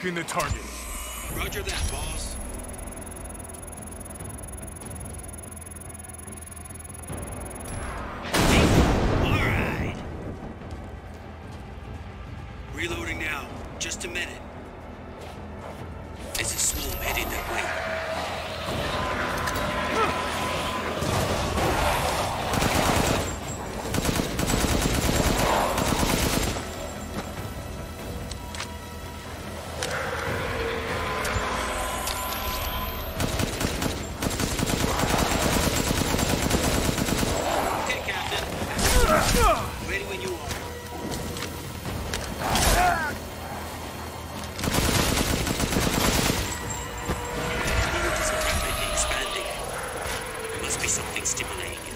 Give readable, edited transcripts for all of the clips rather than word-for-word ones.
Marking the target. Roger that, boss. All right. Reloading now. Just a minute. There's a swarm heading that way. Ready when you are. The waters are rapidly expanding. There must be something stimulating it.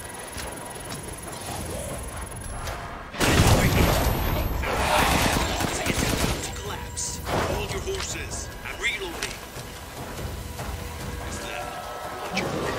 It's about to collapse. Hold your horses. I'm reloading. Is that what you're doing?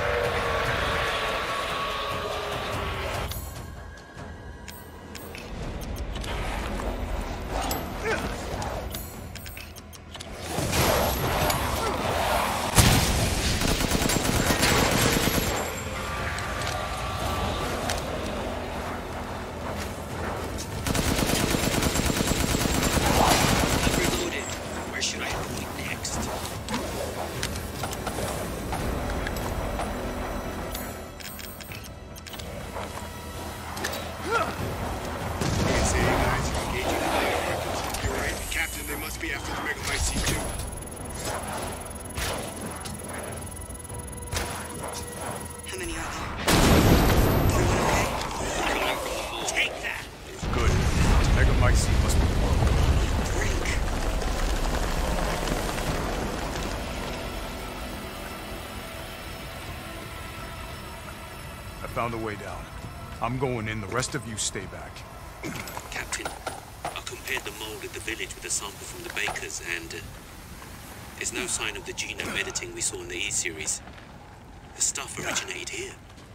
How many are there? Everyone okay? Take that! Good. Megamycete must be broken. Drink. I found a way down. I'm going in. The rest of you stay back. Captain, I compared the mold at the village with a sample from the bakers, and there's no sign of the genome editing we saw in the E-series. The stuff originated here.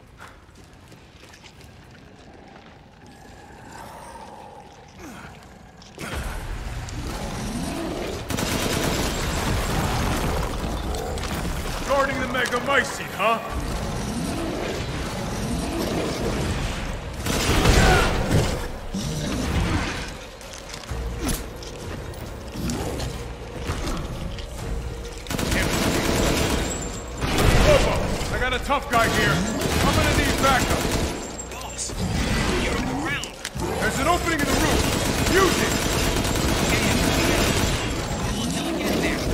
Guarding the Megamycete, huh? I got a tough guy here. I'm gonna need backup. Boss, you're on the ground. There's an opening in the roof. Use it. Hold till I get there.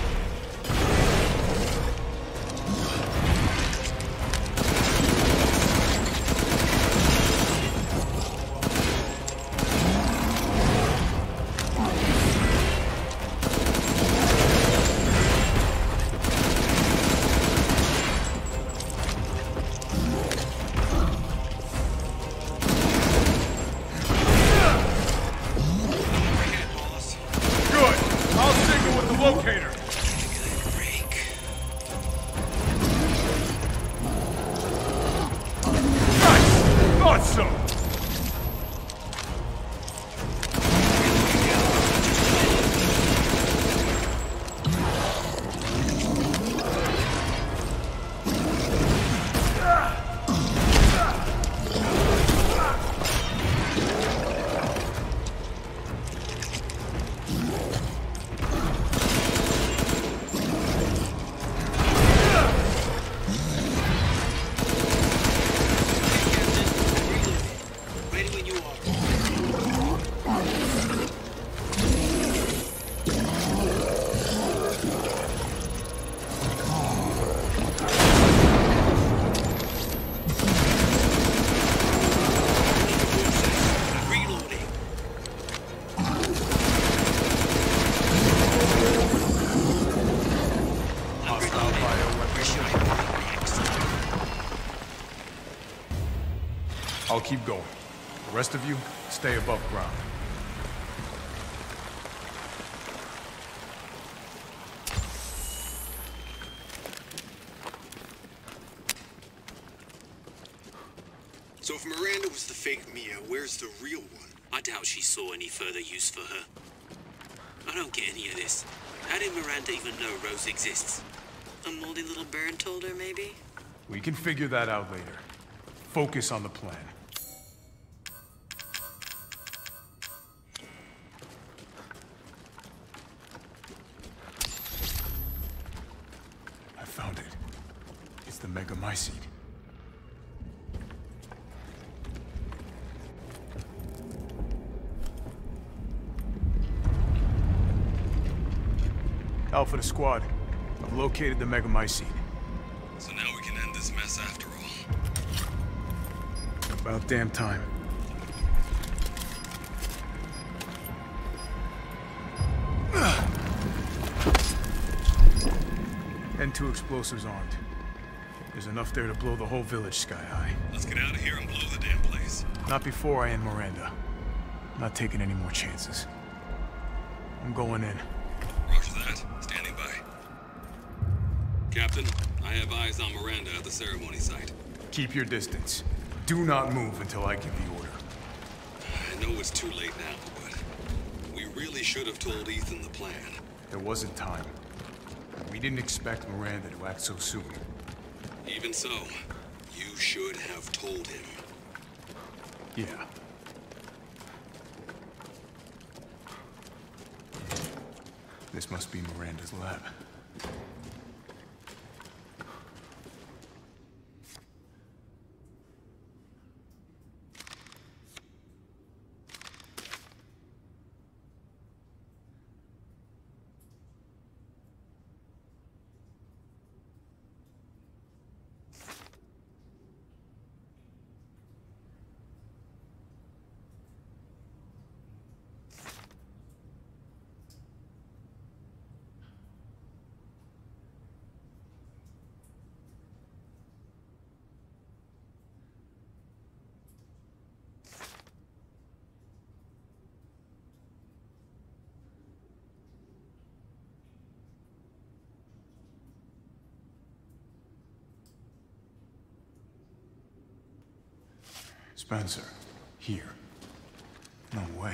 Locator. Good break. Nice! Thought so! I'll keep going. The rest of you, stay above ground. So if Miranda was the fake Mia, where's the real one? I doubt she saw any further use for her. I don't get any of this. How did Miranda even know Rose exists? A moldy little bird told her, maybe? We can figure that out later. Focus on the plan. I found it. It's the megamycete. Alpha to squad. I've located the megamycete. So now we can end this mess after all. About damn time. And 2 explosives armed. There's enough there to blow the whole village sky high. Let's get out of here and blow the damn place. Not before I end Miranda. Not taking any more chances. I'm going in. Roger that. Standing by. Captain, I have eyes on Miranda at the ceremony site. Keep your distance. Do not move until I give the order. I know it's too late now, but we really should have told Ethan the plan. There wasn't time. We didn't expect Miranda to act so soon. Even so, you should have told him. Yeah. This must be Miranda's lab. Spencer, here. No way.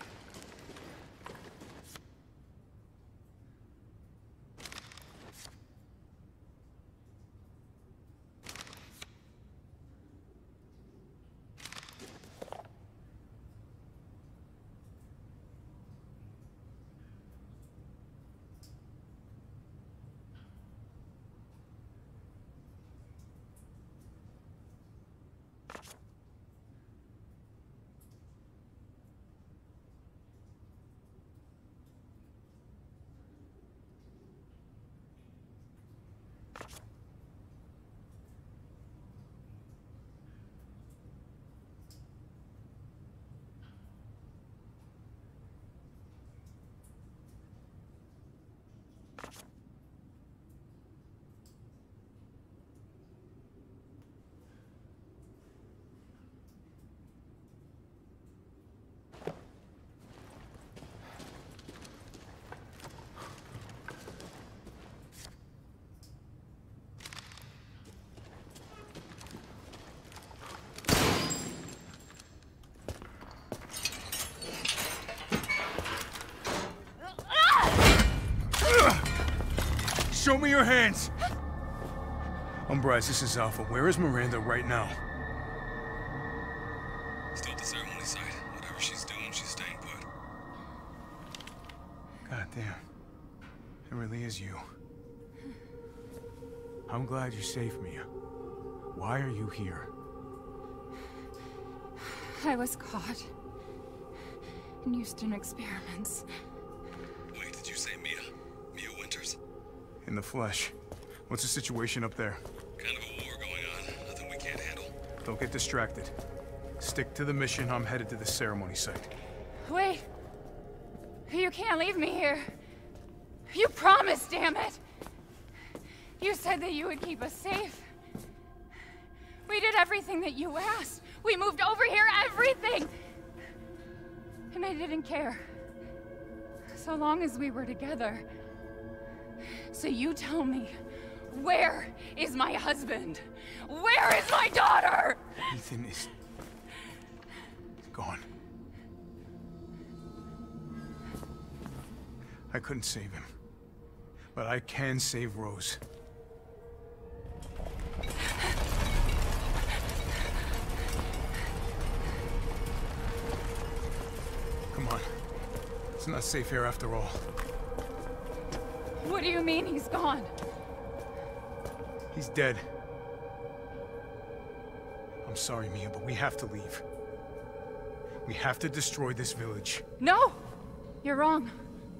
Show me your hands! Umbrise, this is Alpha. Where is Miranda right now? Still at the ceremony site. Whatever she's doing, she's staying put. God damn. It really is you. I'm glad you saved me. Why are you here? I was caught and used in experiments. Wait, did you say Mia? Mia Winters? In the flesh. What's the situation up there? Kind of a war going on. Nothing we can't handle. Don't get distracted. Stick to the mission. I'm headed to the ceremony site. Wait! You can't leave me here. You promised, damn it! You said that you would keep us safe. We did everything that you asked. We moved over here, everything! And I didn't care. So long as we were together. So you tell me, where is my husband? Where is my daughter? Ethan is gone. I couldn't save him. But I can save Rose. Come on. It's not safe here after all. What do you mean he's gone? He's dead. I'm sorry, Mia, but we have to leave. We have to destroy this village. No! You're wrong.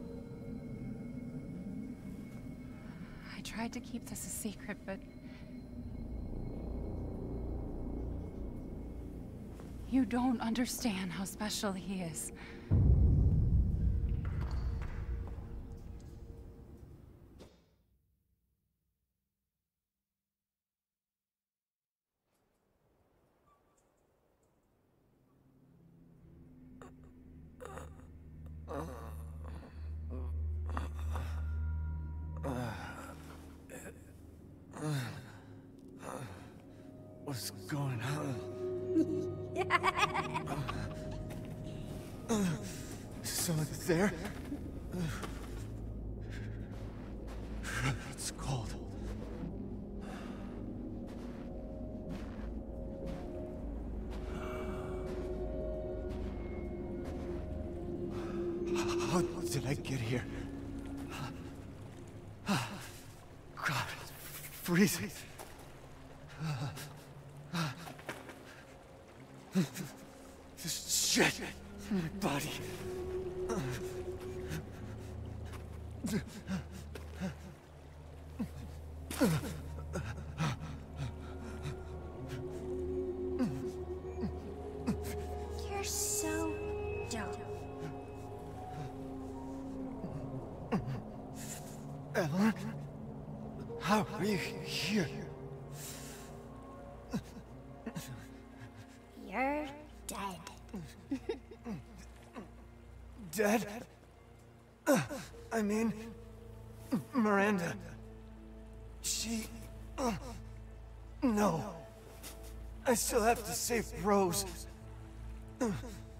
I tried to keep this a secret, but... you don't understand how special he is. What's going on? Someone there? It's cold. How did I get here? God, it's freezing. This shit in my body. You're so dumb. Ellen? How are you here? You're dead. Dead? I mean, Miranda. She... no. I still have to save Rose. Wrong!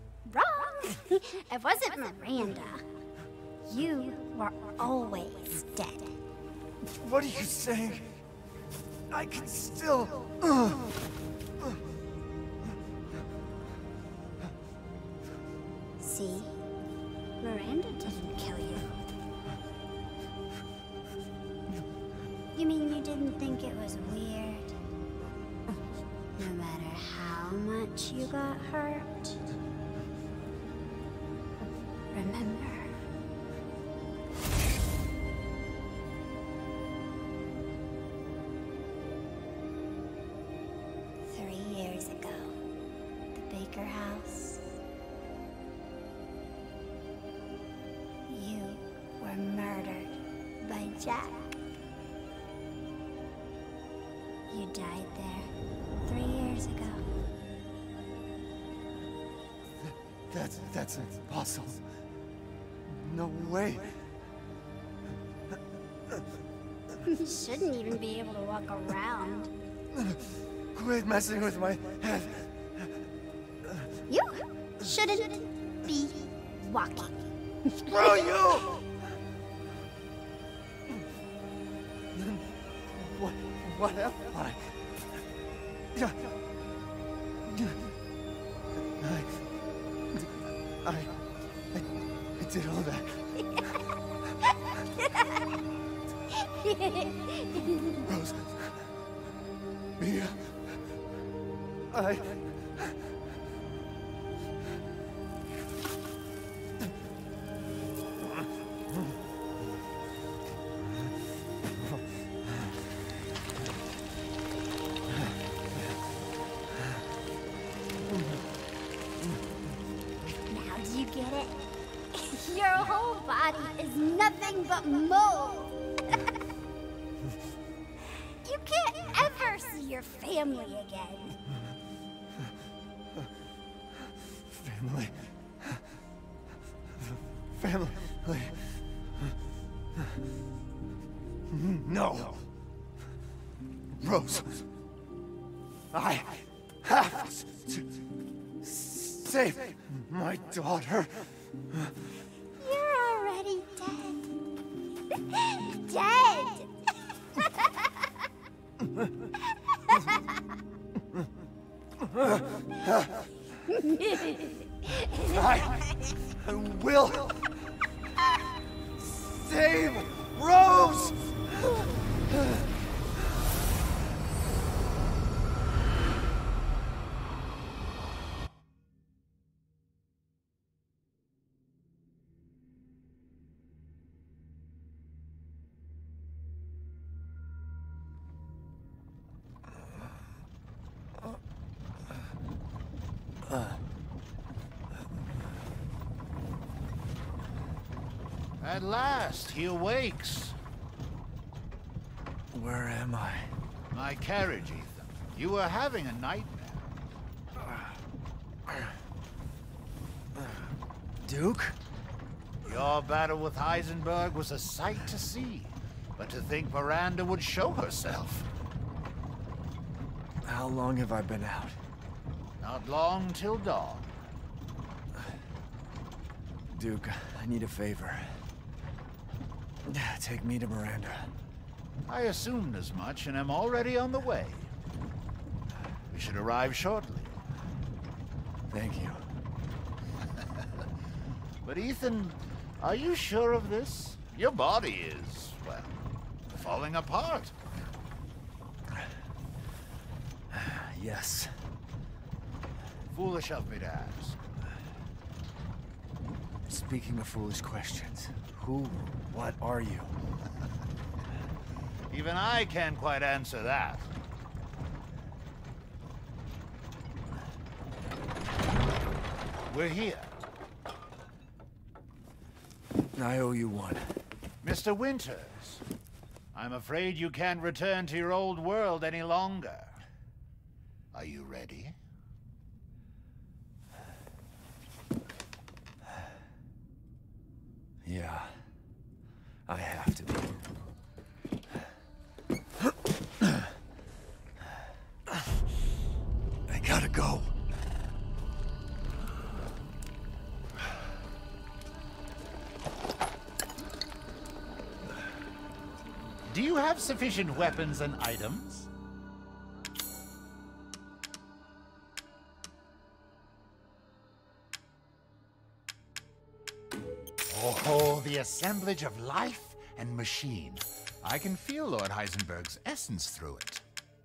It wasn't Miranda. You were always dead. What are you saying? I can still... See? Miranda didn't kill you. You mean you didn't think it was weird? No matter how much you got hurt? Remember. Years ago, the Baker house. You were murdered by Jack. You died there 3 years ago. That's impossible. No way. You shouldn't even be able to walk around. Quit messing with my head. You shouldn't be walking. Screw you! What am I? I did all that. Rose. Mia. Now do you get it? Your whole body is nothing but mold. You can't ever see your family again. Family. No. Rose. I have to save my daughter. You're already dead. I will save Rose! At last, he awakes. Where am I? My carriage, Ethan. You were having a nightmare. Duke? Your battle with Heisenberg was a sight to see. But to think Miranda would show herself. How long have I been out? Not long till dawn. Duke, I need a favor. Take me to Miranda. I assumed as much and am already on the way. We should arrive shortly. Thank you. But Ethan, are you sure of this? Your body is, well, falling apart. Yes. Foolish of me to ask. Speaking of foolish questions, what are you? Even I can't quite answer that. We're here. I owe you one. Mr. Winters, I'm afraid you can't return to your old world any longer. Are you ready? Yeah, I have to be. I gotta go. Do you have sufficient weapons and items? Oh, the assemblage of life and machine. I can feel Lord Heisenberg's essence through it.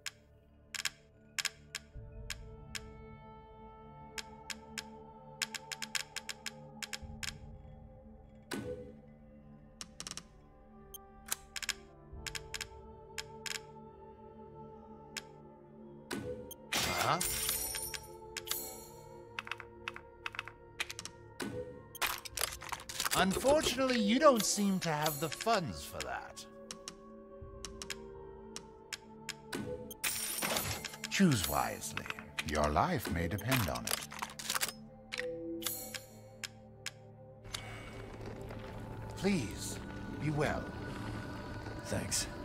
Huh? Unfortunately, you don't seem to have the funds for that. Choose wisely. Your life may depend on it. Please, be well. Thanks.